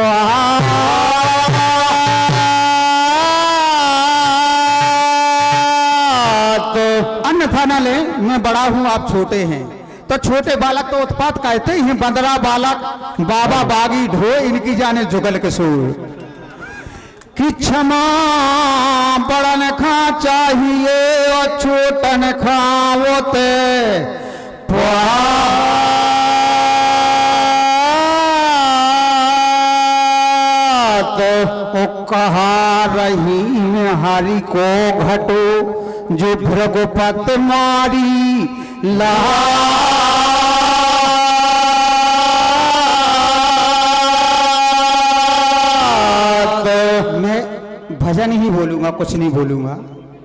तो अन्यथा न ले, मैं बड़ा हूं आप छोटे हैं। तो छोटे बालक तो उत्पात कहते हैं, बंदरा बालक बाबा बागी ढो इनकी जाने जुगल के सूर कि क्षमा बड़न खा चाहिए और छोटन खावते तो कहा रही हरि को घटो जो भृगुपत मारी ला तो मैं भजन ही बोलूंगा, कुछ नहीं बोलूंगा।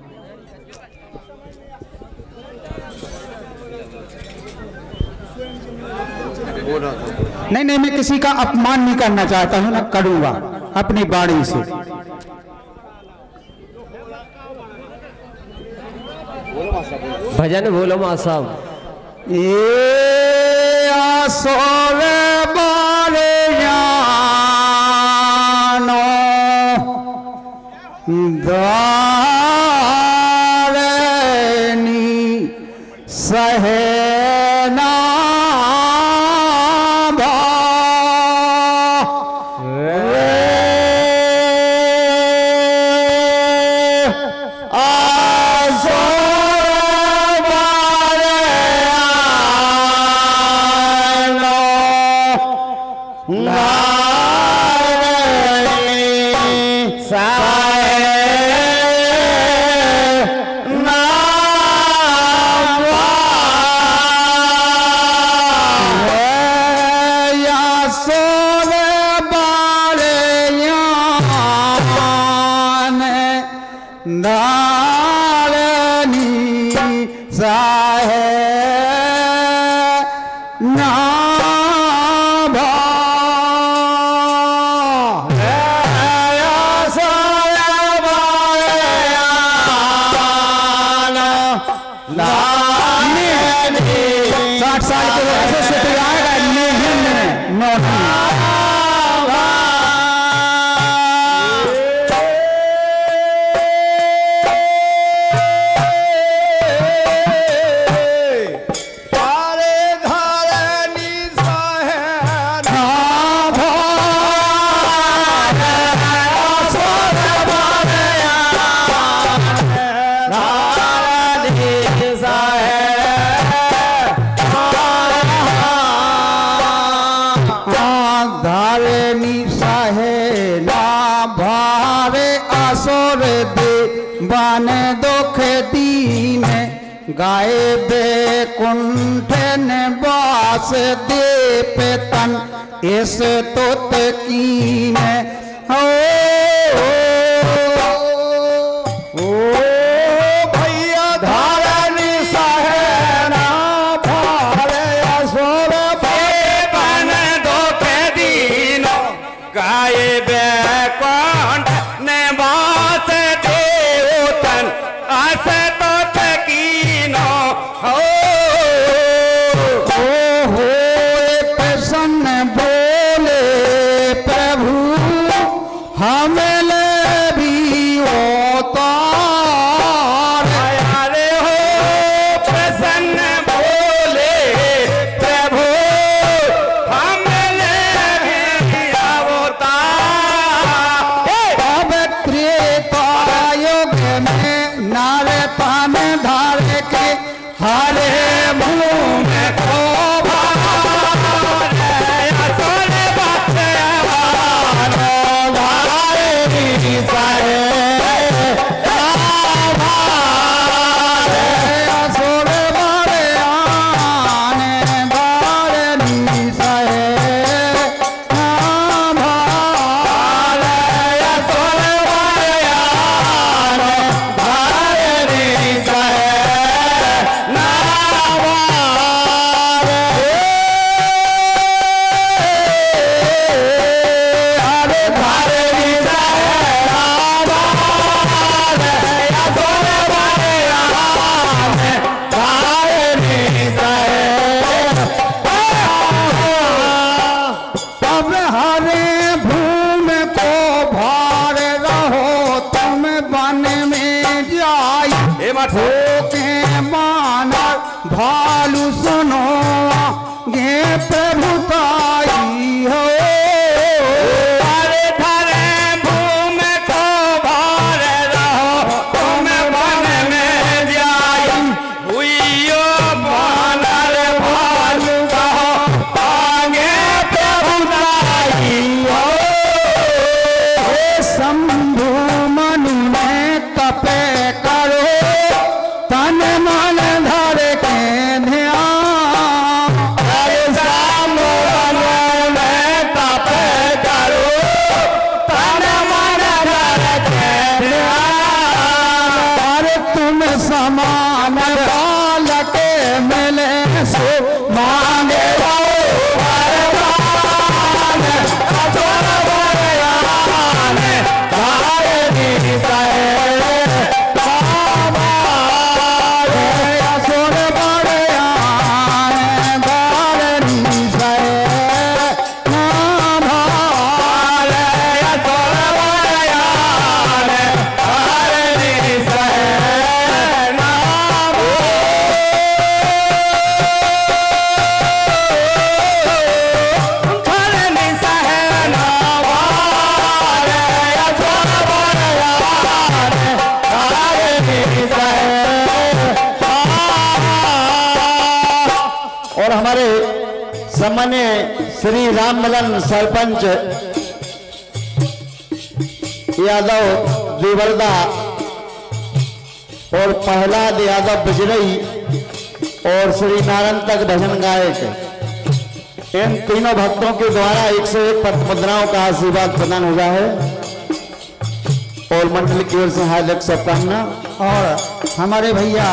नहीं नहीं, मैं किसी का अपमान नहीं करना चाहता हूं, ना करूंगा अपनी बाणी से। भजन बोलो मां साहब। ये आसोर बारे जानो दारनी सहना गाए बैकुंठ निवास दीप तन इस तुत कीन ओ भैया धारणी सहना भारे असुर बन दुख दीन गाए बैकुंठ निवास देव तन अस हरे भू के मानर भालू सुनो गे प्रभुताई हो समान बालक मिले सो मांगे और हमारे सामान्य श्री रामललन सरपंच यादव देवरदा और प्रहलाद यादव बिजरई और श्री नारायण तक भजन गायक, इन तीनों भक्तों के द्वारा 101 पद मुद्राओं का आशीर्वाद प्रदान हुआ है और मंडल की ओर से हार्दिक शुभकामना। और हमारे भैया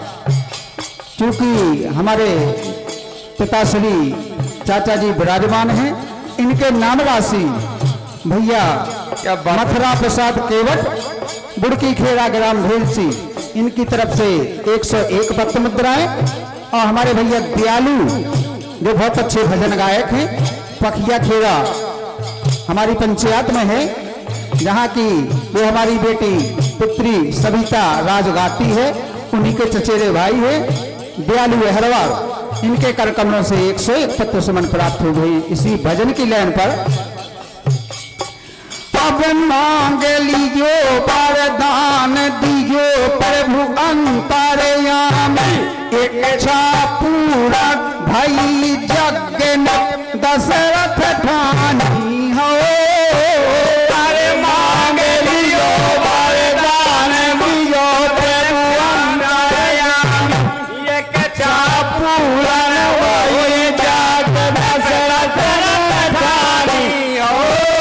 चूंकि हमारे पिताश्री चाचा जी विराजमान हैं, इनके नाम राशि भैया मथुरा प्रसाद केवट बुड़की खेड़ा ग्राम भेलसी, इनकी तरफ से 101 पत्र मुद्राएं। और हमारे भैया दयालु जो बहुत अच्छे भजन गायक हैं, पखिया खेड़ा हमारी पंचायत में है, जहाँ की वो हमारी बेटी पुत्री सविता राज गाती है, उन्हीं के चचेरे भाई है दयालु हरवार, इनके कर कमलों से 101 पत्र सुमन प्राप्त हो गई। इसी भजन की लाइन पर अब मांग लियो वरदान दियो प्रभु अंतरयामी, इच्छा पूरा भई जग न दशरथ ठानी हो। अरे मांग लियो वरदान दियो प्रभु अंतरयामी, इच्छा पूरा भई जग दशरथ ठानी हो।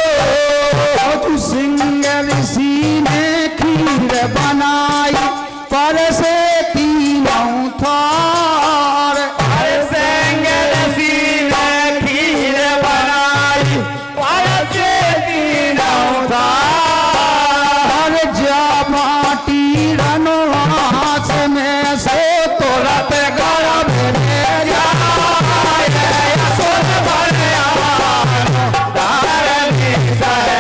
सिंह ऋषि ने खीर बनाई पर से तीनों थार, सिंह ऋषि ने खीर बनाई पर से तीनों थार। जा माटी रनवास में सो तुरंत गर्भ में जाए, सोच भरया धारनी सहे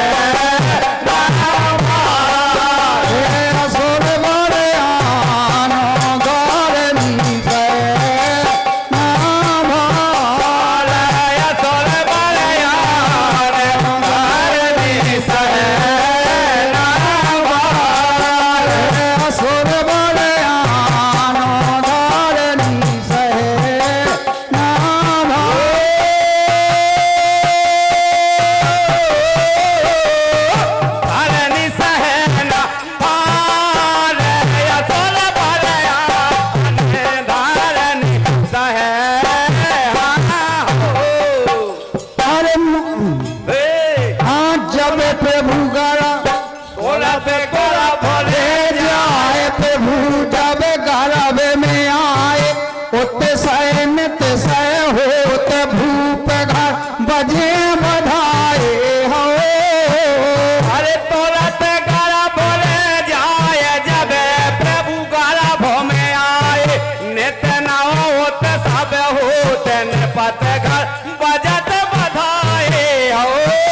बजत बधाए हो।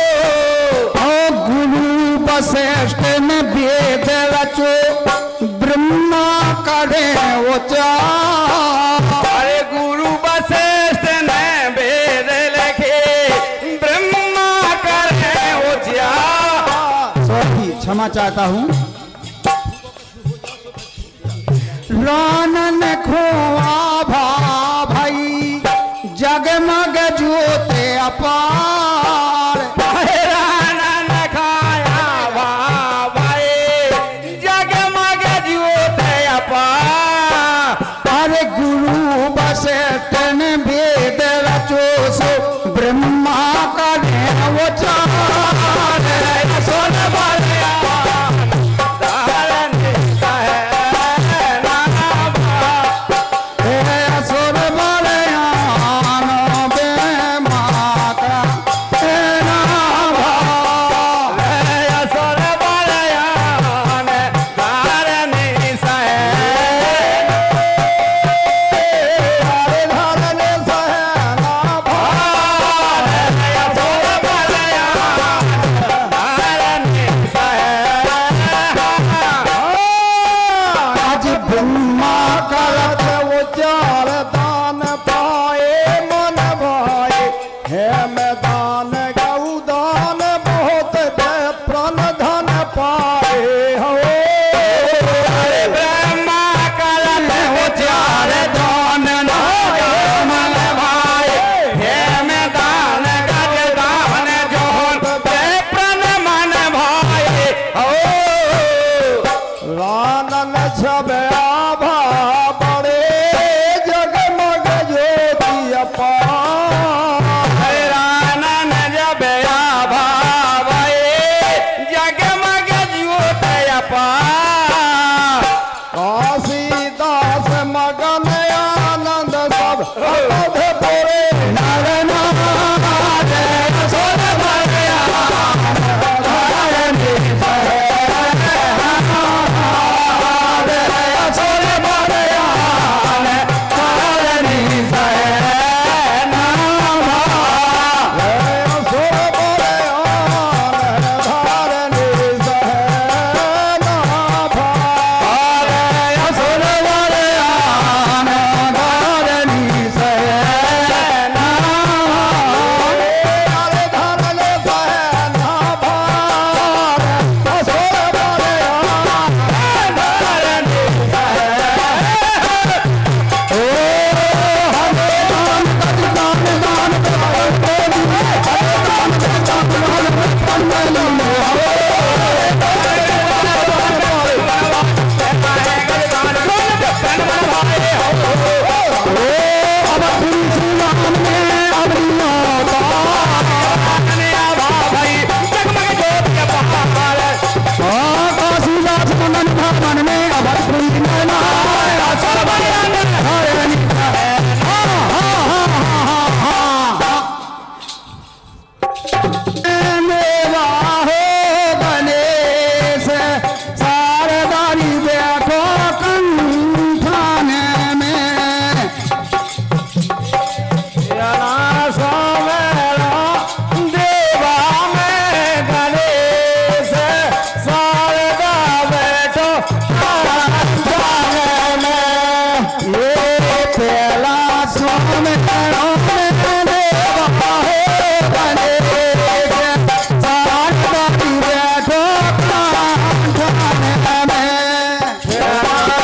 क्षमा चाहता हूँ। रानन खोआ भा भाई जगमग ज्योते अपार, रानन खाया भा भाई जगमग ज्योते अपार। अरे गुरु बसे तन वेद रचो सो ब्रह्मा करे वो चार, सोन बलिया असुर बलयान बेमाता नाभा, असुर बलयान धारनी सहे, धारने सहे नाभा, असुर बलयान धारनी सहे। आज ब्रह्मा करत उचार दान पाए मन भाए, है मैदान गौ दान बहुत दे प्राण धन पाए हो। ब्रह्मा करत उचार दान मन भाई, हे मैदान गज दान जोन ते प्रण मन भाई हो। रानन छब आभा बड़े जगमग ज्योति अपार। रानन जब आभा भये जगमग ज्योत अपार। काशीदास मगन आनंद सब अवधपुरे सोन बलियान धारनी सहे, सोन बलियान धारनी सहे नाभा। असुर बलयान धारनी सहे नाभा। असुर बलियान धारनी सहे नाभा। अरे धारनी सहे नाभा। असुर बलयान धारनी सहे। मेवा हो गणेश सारदारी बैठो कंठाने में, देवा में गणेश शारदा बैठो में। ये पहला स्वामी देवा हो गणेश सारदारी बैठो कंठाने में।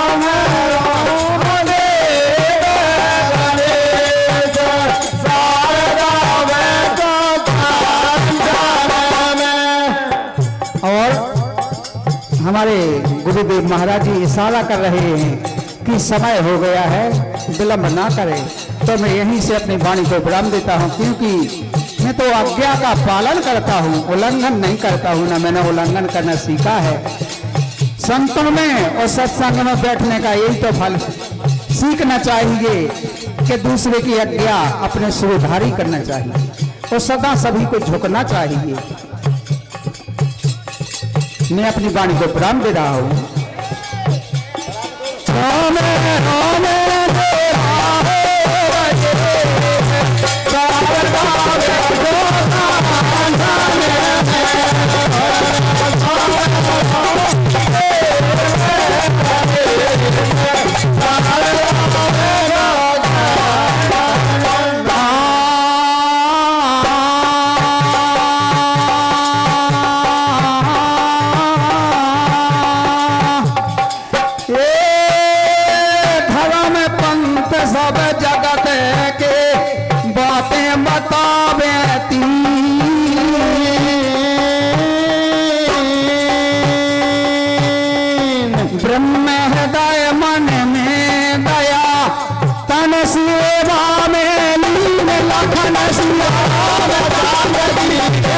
और हमारे गुरुदेव महाराज जी इशारा कर रहे हैं कि समय हो गया है, विलंब ना करें। तो मैं यहीं से अपनी वाणी को विराम देता हूँ, क्योंकि मैं तो आज्ञा का पालन करता हूँ, उल्लंघन नहीं करता हूँ, ना मैंने उल्लंघन करना सीखा है। संतों में और सत्संग में बैठने का यही तो फल सीखना चाहिए कि दूसरे की आज्ञा अपने सुधारी करना चाहिए और सदा सभी को झुकना चाहिए। मैं अपनी वाणी को विराम दे रहा हूँ। लखन सिया राम जानकी